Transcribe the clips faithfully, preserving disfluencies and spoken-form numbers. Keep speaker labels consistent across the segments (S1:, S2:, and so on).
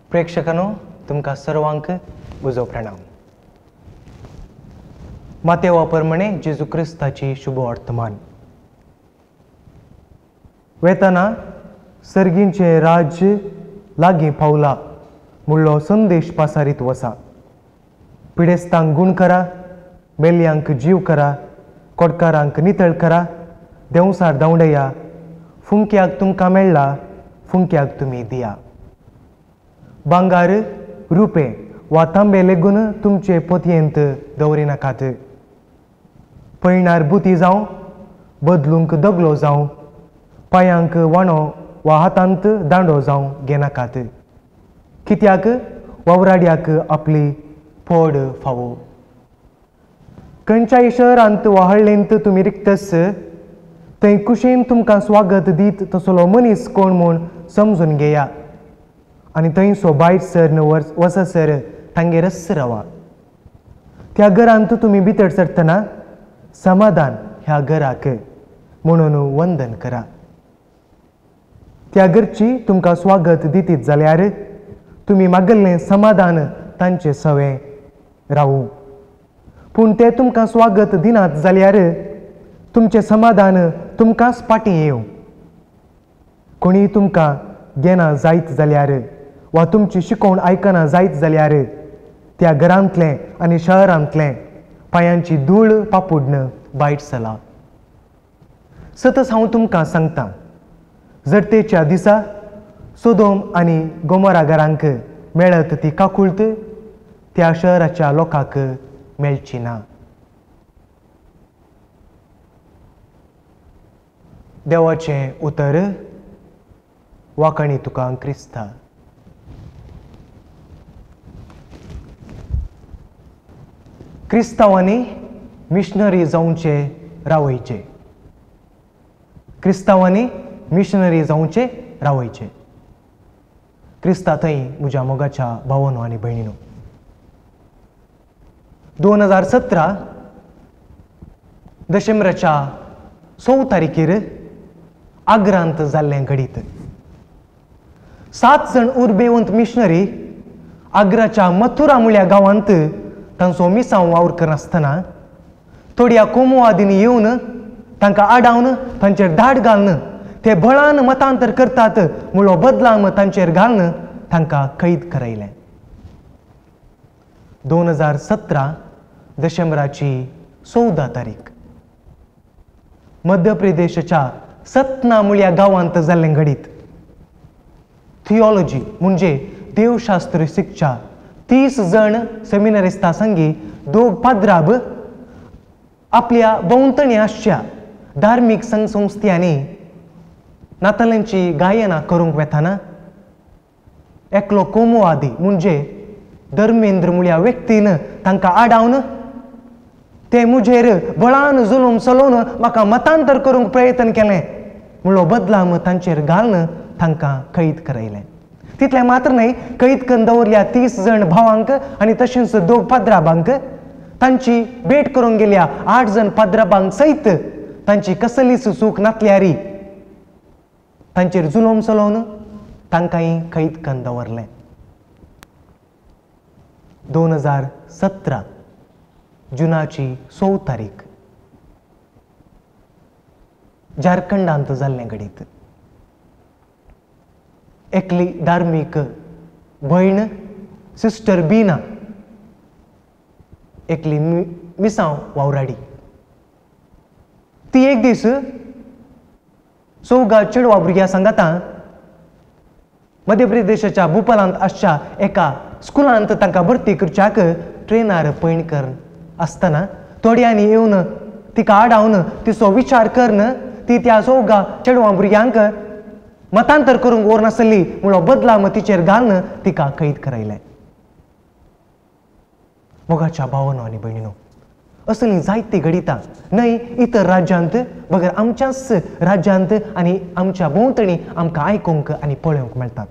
S1: प्रेक्षकांनो, तुमकां सर्वांक म्हजो प्रणाम. मातेवा प्रमाणे जेजू क्रिस्ताची शुभ वर्तमान. वेतना सर्गींचे राज्य लागीं पावला म्हणलो संदेश पासारीत वसा. पिडेस्तांक गुण करा, मेल्यांक जीव करा, कोडकारांक नितळ करा, देंवसार धांवडया, फुंक्याक तुमकां मेळ्ळा, फुंक्याक तुमी दिया. भांगार, रुपे वा तांबे लेगून तुमचे पोतयेंत दवरिनाकात. पयणार बुती जावं, बदलूंक दगलो जावं, पांयांक वाणो वा हातांत दांडो जावं घेनाकात. कित्याक वावराड्याक आपली पोड फावो. खंयच्याय शहरांत वा हळ्ळेंत तुमी रिक्तस, थंय कुशीन तुमकां स्वागत दीत तसलो मनीस कोण म्हूण समजून घेया आनी थंयसो भायर सर वससर तांगेर रस रावा. त्या घरांत तुमी भितर सरतना समाधान ह्या घराक म्हणून वंदन करा. त्या घरची तुमकां स्वागत दितीत जाल्यार तुमी मागल्लें समाधान तांचे सवे रावूं. पूण ते तुमकां स्वागत दिनात जाल्यार तुमचें समाधान तुमकांच फाटीं येवं. कोणी तुमकां घेना जायत जाल्यार वा तुमची शिकोवण आयकना जायत जाल्यार त्या घरांतलें आनी शहरांतलें पांयांची धूळ पापुडन वायट जाला. सतत हांव तुमकां सांगतां, जडतेच्या दिसा सोदोम आनी गोमोरा घरांक मेळत ती काकुळट त्या शहराच्या लोकांक मेळची ना. देवाचें उतर वाकणी तुका क्रिस्ता. क्रिस्तांवांनी मिशनरी जावचे रावयचे. क्रिस्तांवांनी मिशनरी जावचे रावयचे. क्रिस्ता थंय म्हज्या मोगाच्या भावांनो आनी भयणीनो, दोन हजार सतरा डिसेंबराच्या स तारखेर आग्रांत जाल्लें घडीत सात जण उर्बेवंत मिशनरी आग्राच्या मथुरा म्हळ्या गांवांत तांचो मिसांव वावर करनासतना थोड्या कोमवादींनी येवन तांकां आडावन तांचेर धाड घालन ते बळान मतांतर करतात म्हणलो बदलाम तांचेर घालन तांकां कैद करयलें. दोन हजार सतरा डिसेंबराची चवदा तारीख मध्य प्रदेशाच्या सतना म्हळ्या गांवांत जाल्लें घडीत थियोलॉजी म्हणजे देवशास्त्र शिकच्या तीस जण सेमिनारिस्तां संगी दोग पाद्राब आपल्या भोंवतणी आसच्या धार्मीक संघ संस्थांनी नातालांची गायनां करूंक वेताना एकलो कोमवादी म्हणजे धर्मेंद्र म्हळ्या व्यक्तीन तांकां आडावन ते मुजेर बळान जुलूम चलोवन म्हाका मतांतर करूंक प्रयत्न केलें म्हणलो बदलाम तांचेर घालन तांकां कैद करयलें. तितलें मात्र न्हय, कैद करून दवरल्या तीस जण भावांक आनी तशेंच दोग पाद्राबांक तांची भेट करूंक गेल्या आठ जण पाद्राबांक सयत तांची कसलीच चूक नासल्यारी तांचेर जुलूम चलोवन तांकांय कैद करून दवरलें. दोन हजार सतरा जुनाची स तारीख झारखंडांत जाल्लें घडीत एकली धार्मीक भयण सिस्टर बीना एकली मिसांव वावराडी ती एक दीस चौगा चेडवा भुरग्यां सांगाता मध्य प्रदेशाच्या भोपालांत आसच्या एका स्कुलांत तांकां भरती करच्याक ट्रेनार पैणकर आसतना थोड्यांनी येवन तिका आडावन तिचो विचार करन ती त्या चौगा चेडवा भुरग्यांक मतांतर करूंक ओर नासली म्हणलो बदलाम तिचेर घालन तिका कैद करयलें. मोगाच्या भावांनो आनी भयणीनो, असलीं जायती घडितां न्हय इतर राज्यांत बगर आमच्याच राज्यांत आनी आमच्या भोंवतणी आमकां आयकूंक आनी पळोवंक मेळटात.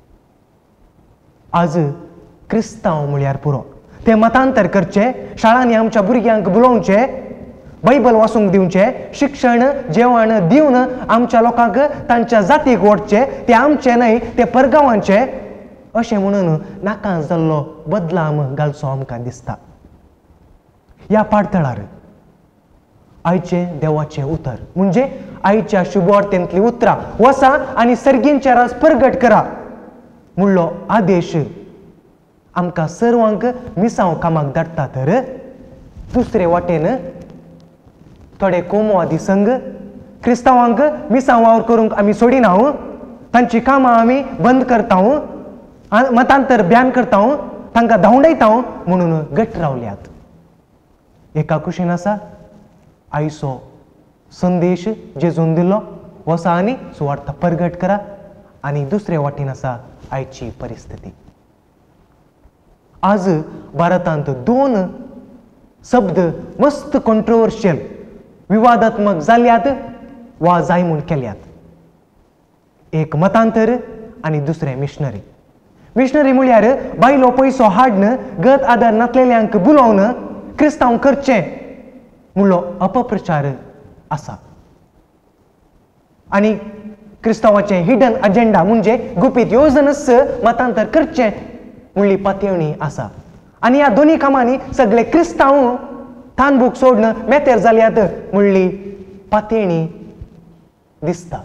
S1: आज क्रिस्तांव म्हळ्यार पुरो ते मतांतर करचे, शाळांनी आमच्या भुरग्यांक बुलोवचे, बायबल वाचूंक दिवचे, शिक्षण जेवण दिवन आमच्या लोकांक तांच्या जातीक ओडचे. ते आमचे न्हय, ते परगांवांचे. अशें म्हणून नाका जाल्लो बदलाम घालचो आमकां दिसता. ह्या पाडतळार आयचे देवाचें उतर म्हणजे आयच्या शुभवार्तेंतली उतरां वसा आनी सर्गींचे राज परगट करा म्हणलो आदेश आमकां सर्वांक मिसांव कामाक धाडटा. तर दुसरे वाटेन थोडे कोमवादी संघ क्रिस्तांवांक मिसांव वावर करूंक आमी सोडिना, तांची कामां आमी बंद करता, मतांतर ब्यान करता, तांकां धांवडयता म्हणून गट रावल्यात. एका कुशीन आसा आयचो संदेश जेजून दिल्लो वसा आनी सुवार्थ परगट करा, आनी दुसरे वाटेन आसा आयची परिस्थिती. आज भारतांत दोन शब्द मस्त कॉन्ट्रोवर्शियल विवादात्मक जाल्यात वा जाय म्हूण केल्यात. एक मतांतर आनी दुसरें मिशनरी. मिशनरी म्हळ्यार बायलो पयसो हाडन गत आदार नातलेल्यांक बुलोवन क्रिस्तांव करचें म्हणलो अपप्रचार आसा. आनी क्रिस्तांवाचें हिडन अजेंडा म्हणजे गुपीत येवजनस मतांतर करचें म्हणली पातयणी आसा. आनी ह्या दोनी कामांनी सगळे क्रिस्तांव थानबूक सोडन मेतेर जाल्यात म्हणली पातयणी दिसता.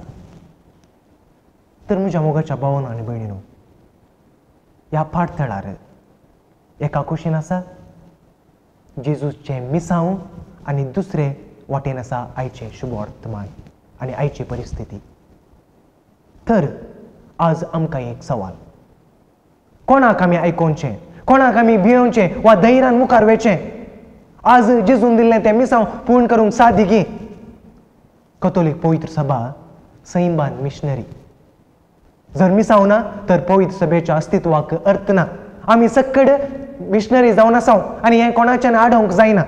S1: तर म्हज्या मोगाच्या भावांनो आनी भयणींनो, ह्या पाडतळार एका कुशीन आसा जेजूचें मिसांव आनी दुसरे वाटेन आसा आयचें शुभवर्तमान आनी आयची परिस्थिती. तर आज आमकां एक सवाल, कोणाक आमी आयकोवचें, कोणाक आमी भियोवचें वा धैर्यान मुखार वचचें? आज जेजून दिल्लें तें मिसांव पूर्ण करूंक सादिकी कथोलीक पवित्र सभा सैंबान मिशनरी. जर मिसांव ना तर पवित्र सभेच्या अस्तित्वाक अर्थ ना. आमी सक्कड मिशनरी जावन आसाव आनी हें कोणाच्यान आडोवंक जायना.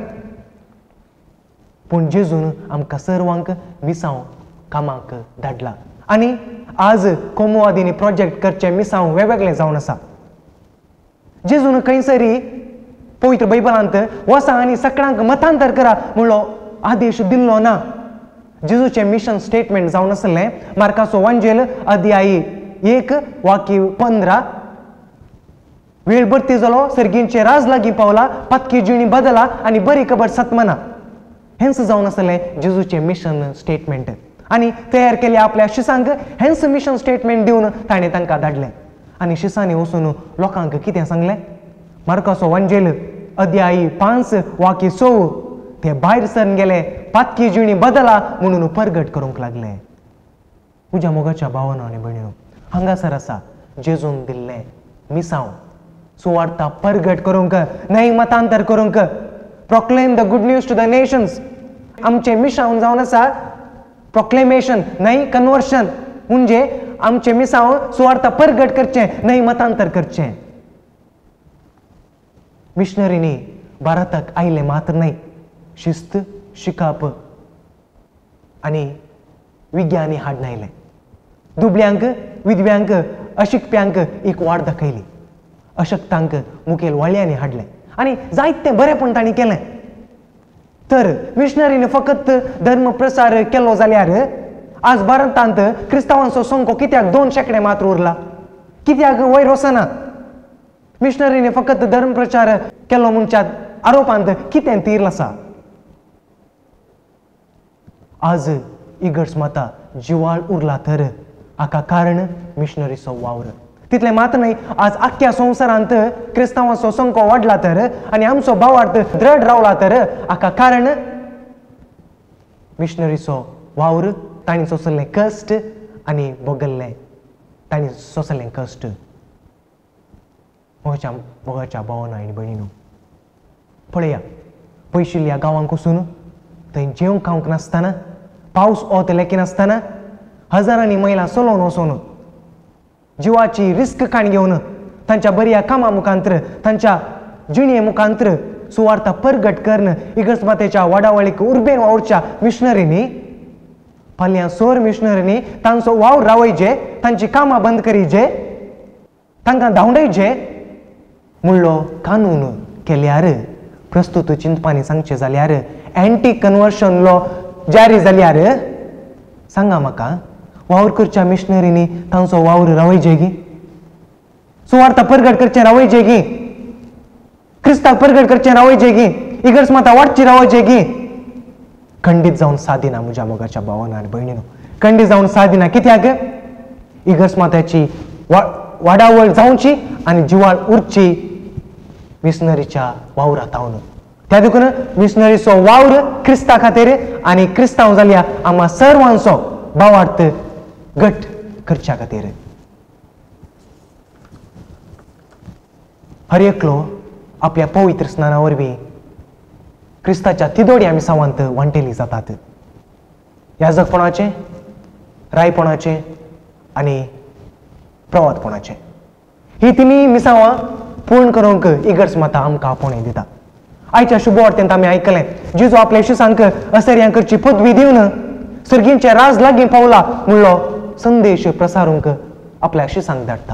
S1: पूण जेजून आमकां सर्वांक मिसांव कामाक धाडला आनी आज कोमवादींनी प्रोजेक्ट करचे मिसांव वेगवेगळे जावन आसा. जेजून खंयसरी पवित्र बायबलांत वसा आनी सगळ्यांक मतांतर करा म्हणलो आदेश दिल्लो ना. जेजूचें मिशन स्टेटमेंट जावन आसलें मार्काचो वांजेल अध्याय एक वाक्य पंदरा. वेळ भरती जालो, सर्गींचे राज लागीं पावला, पातकी जिणी बदला आनी बरी खबर सतमना. हेंच जावन आसलें जेजूचें मिशन स्टेटमेंट. आनी तयार केल्या आपल्या शिसांक हेंच मिशन स्टेटमेंट दिवन ताणें तांकां धाडलें. आनी शिसांनी वचून लोकांक कितें सांगलें? मार्काचो वांजेल अध्याय पांच वाक्य स ते भायर सरून गेले, पातकी जिणी बदला म्हणून परगट करूंक लागले. तुज्या मोगाच्या भावांनो आनी भयणींनो, हांगासर आसा जेजून दिल्लें मिसांव सुवार्ता परगट करूंक, न्हय मतांतर करूंक. Proclaim the good news to the nations. आमचें मिसांव जावन आसा प्रोक्लेमेशन न्हय कन्वर्शन. म्हणजे आमचें मिसांव सुवार्ता परगट करचें न्हय मतांतर करचें. मिशनरींनी भारताक आयले मात्र न्हय, शिस्त शिकाप आनी विज्ञानी हाडून आयले. दुबळ्यांक विधव्यांक अशिकप्यांक एक वाट दाखयली, अशक्तांक मुखेल व्हडल्यांनी हाडलें आनी जायतें बरेंपण तांणी केलें. तर मिशनरीन फकत धर्म प्रसार केलो जाल्यार आज भारतांत क्रिस्तांवांचो संख्या कित्याक दोन शेकडे मात्र उरला? कित्याक वयर वचना? मिशनरीने फकत धर्म प्रचार केलो म्हणच्या आरोपांत कितें तीर आसा? आज इगर्ज माता जिवाळ उरला तर हाका कारण मिशनरीचो वावर. तितलें मात न्हय, आज आख्ख्या संवसारांत क्रिस्तांवांचो संख्या वाडला तर आनी आमचो भावार्थ दृढ रावला तर हाका कारण मिशनरीचो वावर, तांणी सोंसल्लें कश्ट आनी भोगल्लें तांणी सोंसल्लें कश्ट. मोगाच्या मोगाच्या भावांनो आनी भयणींनो, पळया पयशिल्ल्या गांवांक वचून थंय जेवंक खावंक नासतना, पावस ओत लेकी नासतना हजारांनी मैलां चलोवन वचून जिवाची रिस्क काण घेवन तांच्या बऱ्या कामां मुखांतर, तांच्या जिणे मुखांतर सुवार्ता परगट करून इगर्ज मातेच्या वाडावळीक उर्बेन वावरच्या मिशनरींनी फाल्यां सोर मिशनरींनी तांचो वावर रावयचे, तांची कामां बंद करीचे, तांकां धांवडयचे म्हणलो कानून केल्यार, प्रस्तुत चिंतपानी सांगचें जाल्यार एंटी कन्वर्शन लॉ जारी जाल्यार सांगा म्हाका वावर करच्या मिशनरींनी तांचो वावर रावयचे गी? सुवार्ता परगट करचे रावयचे गी क्रिस्ताक परगट करचे रावयचे गी इगर्स माता वाटची रावयचे गी खंडित जाऊन सादिना म्हज्या मोगाच्या भावांनो आनी भयणीनो खंडित जाऊन सादिना कित्याक इगर्स माताची वाडावळ जावची आनी जिवाळ उरची मिशनरीच्या वावरात हांव त्या देखून मिशनरीचो वावर क्रिस्ता खातीर आनी क्रिस्तांव जाल्या आम्हा सर्वांचो भावार्थ घट करच्या खातीर हर एकलो आपल्या पवित्र स्नाना वरवीं क्रिस्ताच्या तिदोडी आमी सावंत वांटेली जातात याजकपणाचे रायपणाचे आनी प्रवादपणाचे ही तिनी मिसांवां पूर्ण करूंक इगर्स माता आमकां आपोवणें दिता आयच्या शुभवार्तेंत आमी आयकलें जेजू आपल्या शिसांक असर्यां करची पदवी दिवन सर्गींचे राज लागीं पावला म्हणलो संदेश प्रसारूंक आपल्या शिसांक धाडटा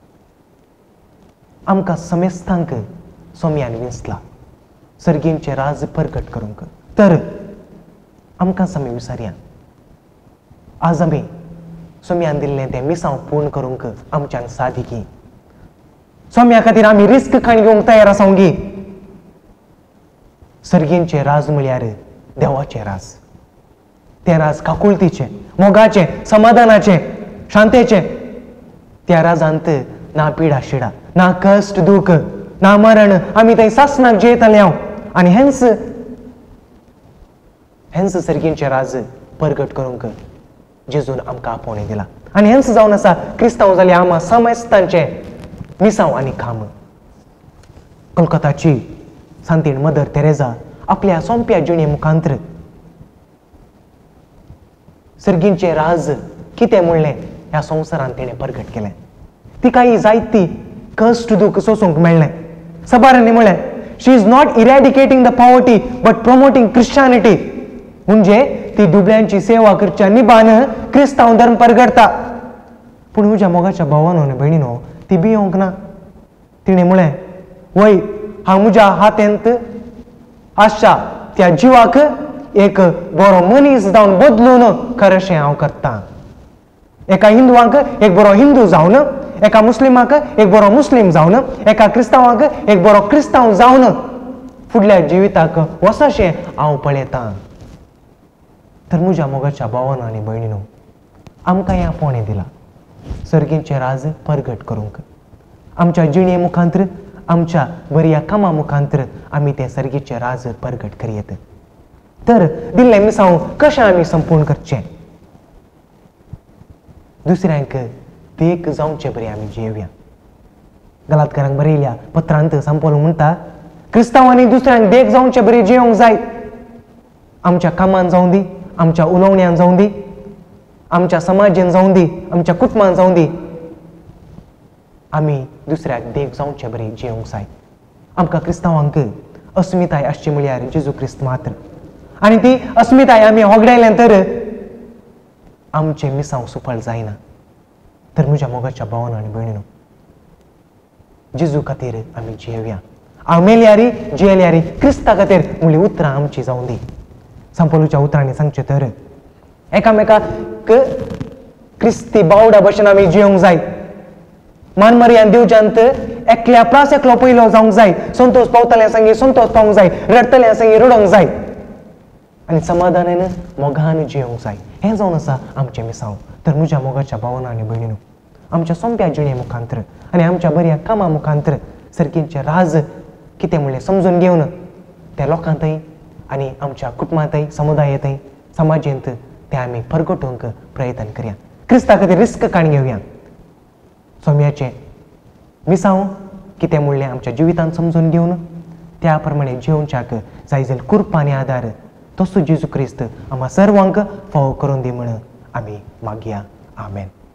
S1: आमकां समेस्तांक सोम्यान विंचला सर्गींचे राज परगट करूंक तर आमकां समे विचारया आज आमी सोम्यान दिल्लें तें मिसांव पूर्ण करूंक आमच्यान सादिकी सोम्या खातीर आमी रिस्क खाण घेवंक तयार आसांगी सर्गींचे राज म्हळ्यार देवाचें राज तें राज काकुळतीचें मोगाचें समाधानाचें शांतेचें त्या राजांत ना पिडा शिडा ना कश्ट दूख ना मरण आमी थंय सासनाक जियेताले हांव आनी हेंच हेंच सर्गींचे राज परगट करूंक जेजून आमकां आपोवणें दिला आनी हेंच जावन आसा क्रिस्तांव जाल्यार आम्हा समेस्तांचे मिसांव आनी खाम कोलकाताची सांतीण मदर तेरेजा आपल्या सोंप्या जिणे मुखांतर सर्गींचे राज कितें म्हणलें ह्या संवसारांत तिणें परगट केलें तिकाय जायती कश्ट दूख सोसूंक मेळ्ळें सबारांनी म्हळें she is not eradicating the poverty but promoting Christianity म्हणजे ती दुबळ्यांची सेवा करच्या निबान क्रिस्तांव धर्म परगडता पूण म्हज्या मोगाच्या भावानो आनी भयणीनो ती भियोंक ना तिणें म्हळें वय हांव म्हज्या हातांत आशा त्या जिवाक एक बरो मनीस जावन बदलून खरेंशें हांव करतां एका हिंदुवाक एक बरो हिंदू जावन एका मुस्लिमाक एक बरो मुस्लीम जावन एका क्रिस्तांवाक एक बरो क्रिस्तांव जावन फुडल्या जिविताक वसाशें हांव पळयतां तर म्हज्या मोगाच्या भावानो आनी भयणीनो आमकां हें आपोवणें दिलां सर्गींचे राज परगट करूंक आमच्या जिणे मुखांतर आमच्या बऱ्या कामा मुखांतर आमी ते सर्गीचे राज परगट करयेत तर दिल्लें मिसांव कशें आमी संपूर्ण करचें दुसऱ्यांक देख जावचें बरें आमी जियेवया गलातकारांक बरयल्या पत्रांत सांपोलो म्हणटा क्रिस्तांवांनी दुसऱ्यांक देख जावचें बरें जियोंक जाय आमच्या कामान जावं दी आमच्या उलोवण्यान जावं दी आमच्या समाजान जावं दी आमच्या कुटुंबान जावं दी आमी दुसऱ्याक देख जावचें बरें जियोंक जाय आमकां क्रिस्तांवांक अस्मिताय आसची म्हळ्यार जेजू क्रिस्त मात्र आनी ती अस्मिताय आमी होगडायलें तर आमचें मिसांव सुफळ जायना तर म्हज्या मोगाच्या भावानो आनी भयणीनो जेजू खातीर आमी जियेवया हांव मेल्यारी जियेल्यारी क्रिस्ता खातीर म्हणली उतरां आमची जावं दी सांपोलूच्या उतरांनी सांगचें तर एकामेकाक क्रिस्ती बावडा भशेन आमी जियोंक जाय मानमर्यान दिवच्यांत एकल्या प्रास एकलो पयलो जावंक जाय संतोश पावतल्या सांगी संतोश पावंक जाय रडतल्या सांगी रडोंक जाय आनी समाधानान मोगान जियोंक जाय हें जावन आसा आमचें मिसांव तर म्हज्या मोगाच्या भावानो आनी भयणीनो आमच्या सोंप्या जिणे मुखांतर आनी आमच्या बऱ्या कामा मुखांतर सर्गींचे राज कितें म्हणलें समजून घेवन त्या लोकांतय आनी आमच्या कुटुंबांतय समुदायांतय समाजांत तें आमी परगटूंक प्रयत्न करया क्रिस्ता खातीर रिस्क काण घेवया सोम्याचें मिसांव कितें म्हणलें आमच्या जिवितांत समजून घेवन त्या प्रमाणे जियोवच्याक जाय जाल्यार कृपा आनी आदार तसो जेजू क्रिस्त आम्हा सर्वांक फावो करून दी म्हण आमी मागया आमेन.